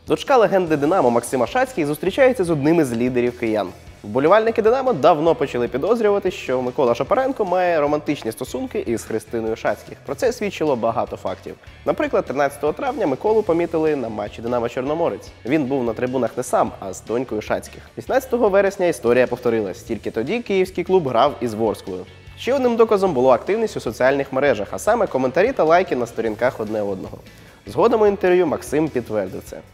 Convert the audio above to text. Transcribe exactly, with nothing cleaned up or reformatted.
Дочка легенди «Динамо» Максима Шацький зустрічається з одним із лідерів киян. Вболівальники «Динамо» давно почали підозрювати, що Микола Шапаренко має романтичні стосунки із Христиною Шацьких. Про це свідчило багато фактів. Наприклад, тринадцятого травня Миколу помітили на матчі «Динамо-Чорноморець». Він був на трибунах не сам, а з донькою Шацьких. вісімнадцятого вересня історія повторилась, тільки тоді київський клуб грав із Ворсклою. Ще одним доказом було активність у соціальних мережах, а саме коментарі та лайки на сторінках одне одного. Згодом у інтерв'ю Максим підтвердив це.